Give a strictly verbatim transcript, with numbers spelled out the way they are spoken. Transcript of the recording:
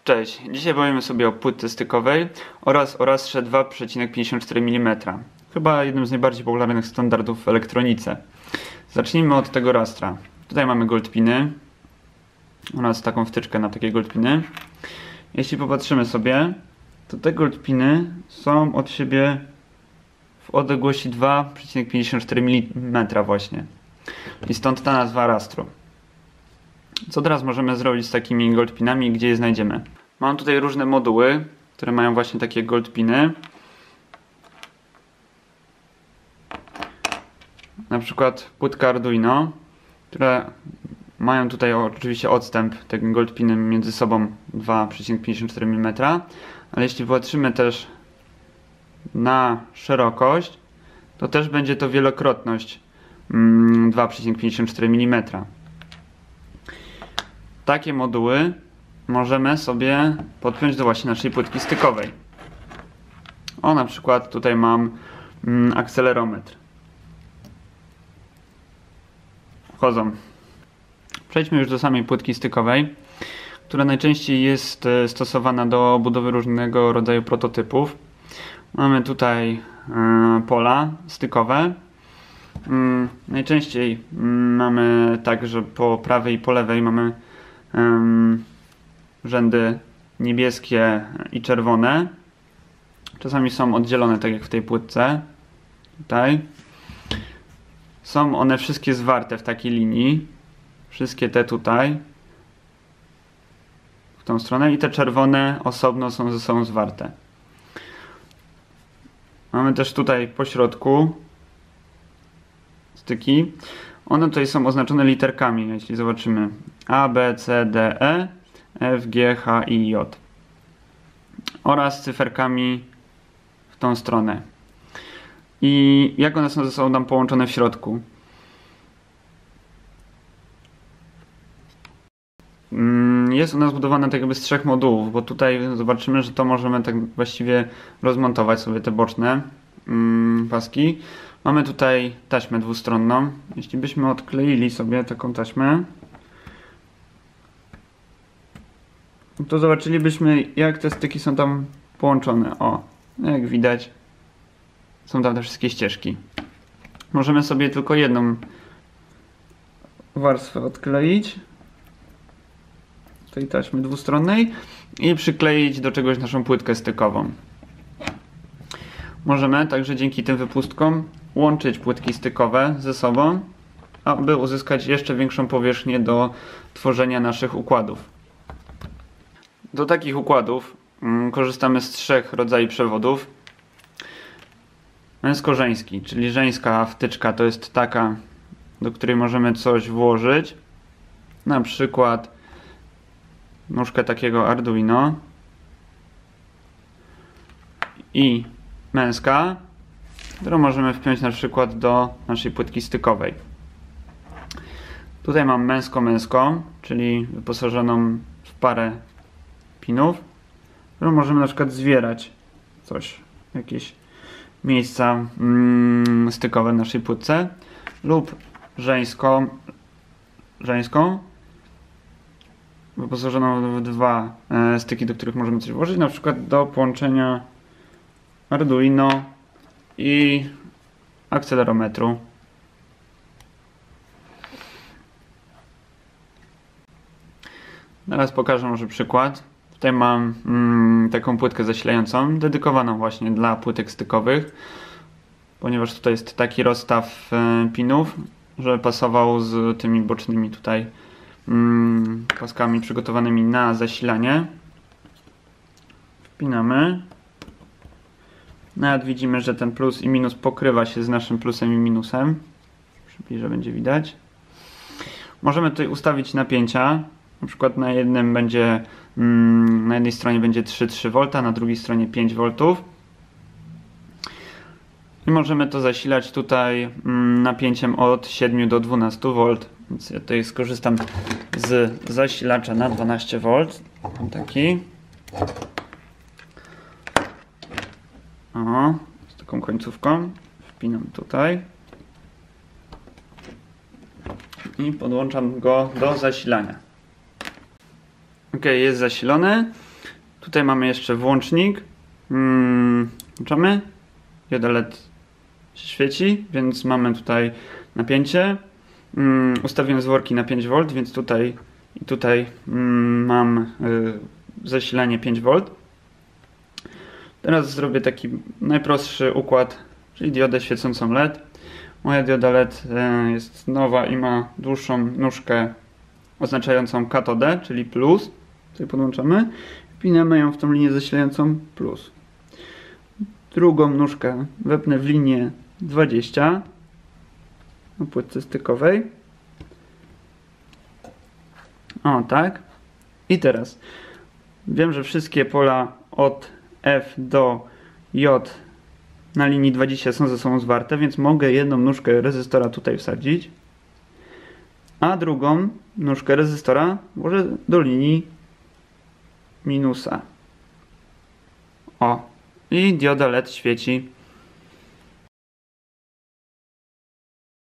Cześć, dzisiaj powiemy sobie o płytce stykowej oraz o rastrze dwa przecinek pięćdziesiąt cztery milimetra. Chyba jednym z najbardziej popularnych standardów w elektronice. Zacznijmy od tego rastra. Tutaj mamy goldpiny oraz taką wtyczkę na takie goldpiny. Jeśli popatrzymy sobie, to te goldpiny są od siebie w odległości dwa przecinek pięćdziesiąt cztery milimetra właśnie. I stąd ta nazwa rastru. Co teraz możemy zrobić z takimi goldpinami i gdzie je znajdziemy? Mam tutaj różne moduły, które mają właśnie takie goldpiny. Na przykład płytka Arduino, które mają tutaj oczywiście odstęp tego goldpiny między sobą dwa przecinek pięćdziesiąt cztery milimetra, ale jeśli popatrzymy też na szerokość, to też będzie to wielokrotność dwa przecinek pięćdziesiąt cztery milimetra. Takie moduły możemy sobie podpiąć do właśnie naszej płytki stykowej. O, na przykład tutaj mam mm, akcelerometr. Wchodzą. Przejdźmy już do samej płytki stykowej, która najczęściej jest stosowana do budowy różnego rodzaju prototypów. Mamy tutaj y, pola stykowe. Y, najczęściej y, mamy tak, że po prawej i po lewej mamy Um, rzędy niebieskie i czerwone. Czasami są oddzielone, tak jak w tej płytce. Tutaj. Są one wszystkie zwarte w takiej linii. Wszystkie te tutaj. W tą stronę. I te czerwone osobno są ze sobą zwarte. Mamy też tutaj po środku styki. One tutaj są oznaczone literkami, jeśli zobaczymy A, B, C, D, E, F, G, H, I, J oraz cyferkami w tą stronę. I jak one są ze sobą tam połączone w środku? Jest ona zbudowana tak jakby z trzech modułów, bo tutaj zobaczymy, że to możemy tak właściwie rozmontować sobie te boczne paski. Mamy tutaj taśmę dwustronną. Jeśli byśmy odkleili sobie taką taśmę, to zobaczylibyśmy, jak te styki są tam połączone. O, jak widać, są tam te wszystkie ścieżki. Możemy sobie tylko jedną warstwę odkleić tej taśmy dwustronnej i przykleić do czegoś naszą płytkę stykową. Możemy także dzięki tym wypustkom łączyć płytki stykowe ze sobą, aby uzyskać jeszcze większą powierzchnię do tworzenia naszych układów. Do takich układów mm, korzystamy z trzech rodzajów przewodów. Męsko-żeński, czyli żeńska wtyczka to jest taka, do której możemy coś włożyć. Na przykład nóżkę takiego Arduino. I męska, którą możemy wpiąć na przykład do naszej płytki stykowej. Tutaj mam męsko-męską, czyli wyposażoną w parę pinów, którą możemy na przykład zwierać coś, jakieś miejsca mm, stykowe w naszej płytce, lub żeńską, żeńską wyposażoną w dwa e, styki, do których możemy coś włożyć, na przykład do połączenia Arduino i akcelerometru. Teraz pokażę może przykład. Tutaj mam mm, taką płytkę zasilającą, dedykowaną właśnie dla płytek stykowych, ponieważ tutaj jest taki rozstaw e, pinów, żeby pasował z tymi bocznymi tutaj mm, paskami przygotowanymi na zasilanie. Wpinamy. Nawet widzimy, że ten plus i minus pokrywa się z naszym plusem i minusem. Przybliżę, będzie widać. Możemy tutaj ustawić napięcia. Na przykład na jednym będzie, mm, na jednej stronie będzie trzy przecinek trzy wolt, na drugiej stronie pięć woltów. I możemy to zasilać tutaj mm, napięciem od siedmiu do dwunastu wolt. Więc ja tutaj skorzystam z zasilacza na dwanaście wolt. Taki. O, z taką końcówką. Wpinam tutaj. I podłączam go do zasilania. Ok, jest zasilony. Tutaj mamy jeszcze włącznik. Hmm, włączamy. Dioda L E D się świeci, więc mamy tutaj napięcie. Hmm, ustawiłem zworki na pięć wolt, więc tutaj i tutaj hmm, mam y, zasilanie pięć wolt. Teraz zrobię taki najprostszy układ, czyli diodę świecącą L E D. Moja dioda L E D jest nowa i ma dłuższą nóżkę oznaczającą katodę, czyli plus. Tutaj podłączamy. Wpinamy ją w tą linię zasilającą plus. Drugą nóżkę wepnę w linię dwadzieścia na płytce stykowej. O, tak. I teraz wiem, że wszystkie pola od F do J na linii dwadzieścia są ze sobą zwarte, więc mogę jedną nóżkę rezystora tutaj wsadzić, a drugą nóżkę rezystora włożę do linii minusa. O, i dioda L E D świeci.